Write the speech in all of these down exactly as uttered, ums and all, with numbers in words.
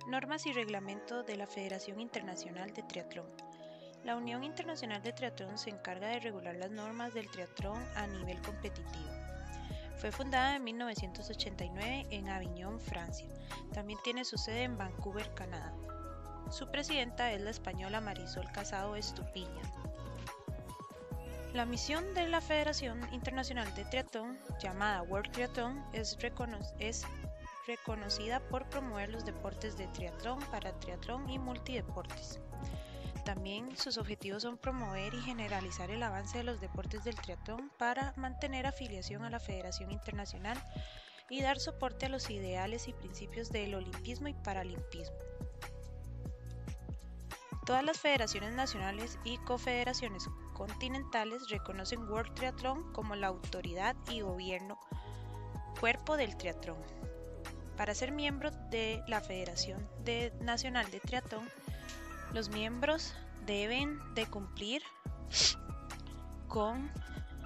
Normas y reglamento de la Federación Internacional de Triatlón. La Unión Internacional de Triatlón se encarga de regular las normas del triatlón a nivel competitivo. Fue fundada en mil novecientos ochenta y nueve en Avignon, Francia. También tiene su sede en Vancouver, Canadá. Su presidenta es la española Marisol Casado Estupiñán. La misión de la Federación Internacional de Triatlón, llamada World Triathlon, es, recono es reconocida por promover los deportes de triatlón, paratriatlón y multideportes. También sus objetivos son promover y generalizar el avance de los deportes del triatlón para mantener afiliación a la Federación Internacional y dar soporte a los ideales y principios del olimpismo y paralimpismo. Todas las federaciones nacionales y confederaciones continentales reconocen World Triathlon como la autoridad y gobierno cuerpo del triatlón. Para ser miembro de la Federación de Nacional de Triatlón, los miembros deben de cumplir con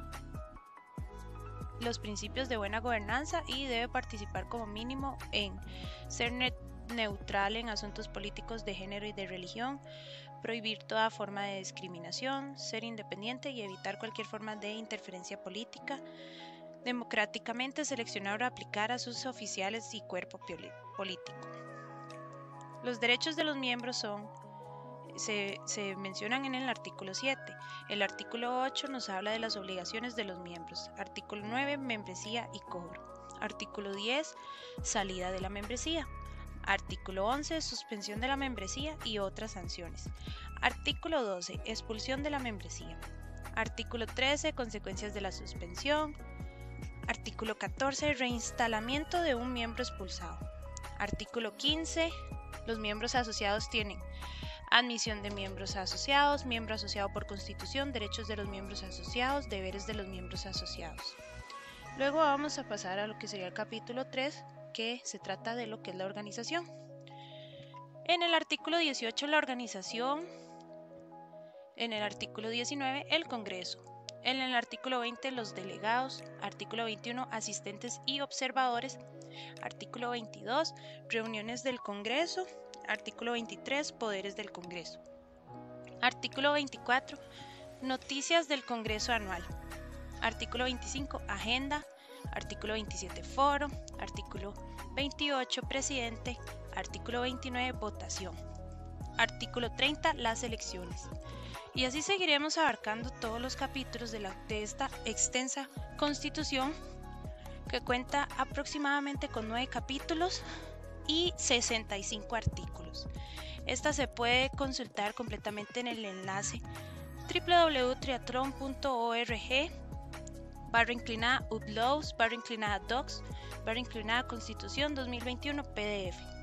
los principios de buena gobernanza y debe participar como mínimo en ser neutral en asuntos políticos de género y de religión, prohibir toda forma de discriminación, ser independiente y evitar cualquier forma de interferencia política, democráticamente seleccionar o aplicar a sus oficiales y cuerpo político. Los derechos de los miembros son Se, se mencionan en el artículo siete. El artículo ocho nos habla de las obligaciones de los miembros. Artículo nueve, membresía y cobro. Artículo diez, salida de la membresía. Artículo once, suspensión de la membresía y otras sanciones. Artículo doce, expulsión de la membresía. Artículo trece, consecuencias de la suspensión. Artículo catorce, reinstalamiento de un miembro expulsado. Artículo quince, los miembros asociados tienen admisión de miembros asociados, miembro asociado por constitución, derechos de los miembros asociados, deberes de los miembros asociados. Luego vamos a pasar a lo que sería el capítulo tres, que se trata de lo que es la organización. En el artículo dieciocho, la organización. En el artículo diecinueve, el Congreso. En el artículo veinte, los delegados. Artículo veintiuno, asistentes y observadores. Artículo veintidós, reuniones del Congreso. Artículo veintitrés, poderes del Congreso. Artículo veinticuatro, noticias del Congreso anual. Artículo veinticinco, agenda. Artículo veintisiete, foro. Artículo veintiocho, presidente. Artículo veintinueve, votación. Artículo treinta, las elecciones. Y así seguiremos abarcando todos los capítulos de, la, de esta extensa Constitución, que cuenta aproximadamente con nueve capítulos y sesenta y cinco artículos. Esta se puede consultar completamente en el enlace w w w punto triatlon punto org barra inclinada uploads barra inclinada docs barra inclinada constitución dos mil veintiuno P D F.